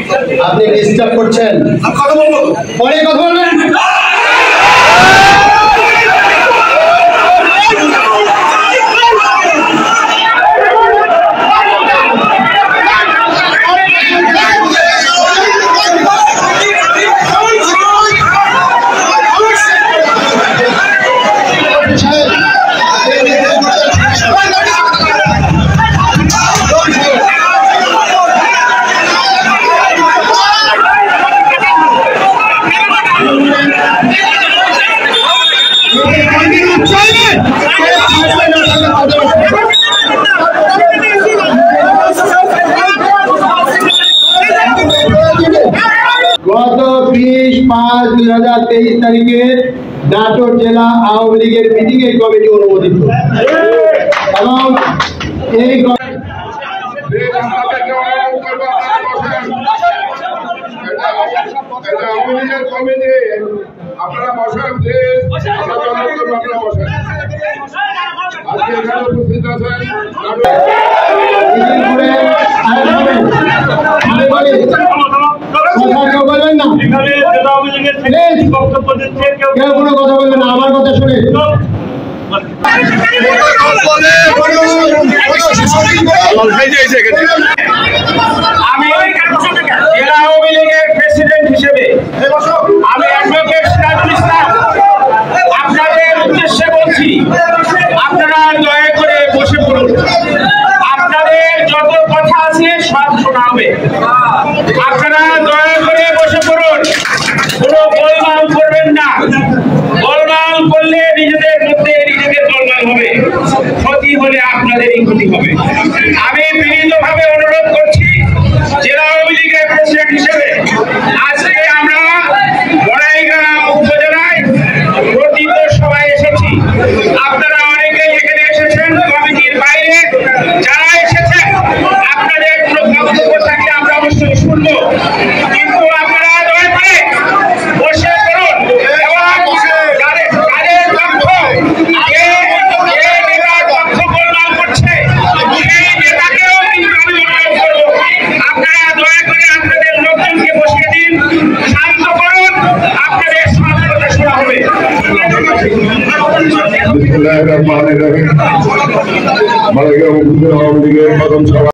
আপনি ডিস্টার্ব করছেন, পরে কথা বলবেন। গত 20/5/2023 তারিখে নাটোর জেলা আওয়ামী লীগের মিটিং এই কমিটি অনুমোদিত এবং এই আপনারা বসেন, আপনারা বসেন। আজকে এখানে উপস্থিত আছেন বলবেন না, কেউ কোনো কথা বলবেন না, আমার কথা শুনে আমি জেলা আওয়ামী লীগের প্রেসিডেন্ট হিসেবে আমি অ্যাডভোকেট সিরাজুল ইসলাম আপনাদের উদ্দেশ্যে বলছি, আপনারা দয়া করে বসে পড়ুন। আপনাদের যত কথা আছে সব শোনা হবে। আপনারা দয়া করে বসে পড়ুন, কোনো গোলমাল করবেন না। গোলমাল করলে নিজেদের মধ্যে নিজেদের গোলমাল হবে, ক্ষতি হলে আপনাদেরই ক্ষতি হবে। আমি বিনীতভাবে অনুরোধ করছি জেলা আওয়ামী লীগের প্রেসিডেন্ট হিসেবে আজকে আমরা বড়াইগ্রাম উপজেলায় প্রতীত সভায় এসেছি। আপনারা অনেকেই এখানে এসেছেন, কমিটির বাইরে যারা এসেছেন আপনাদের কোনো বক্তব্য থাকলে আমরা অবশ্যই শুনবো, কিন্তু আপনারা দয়া করে বসে পড়ুন এবং যাদের পক্ষ যে নেতার পক্ষ গোলমাল করছে সেই নেতাকেও কিন্তু আমি অনুরোধ করবো আপনারা দয়া করে আপনাদের লোকজনকে বসিয়ে দিন, শান্ত করুন, আপনাদের সব কথা শোনা হবে। বিসমিল্লাহির রহমানির রহিম। বড়াইগ্রাম উপজেলা আওয়ামী লীগের প্রথম সভা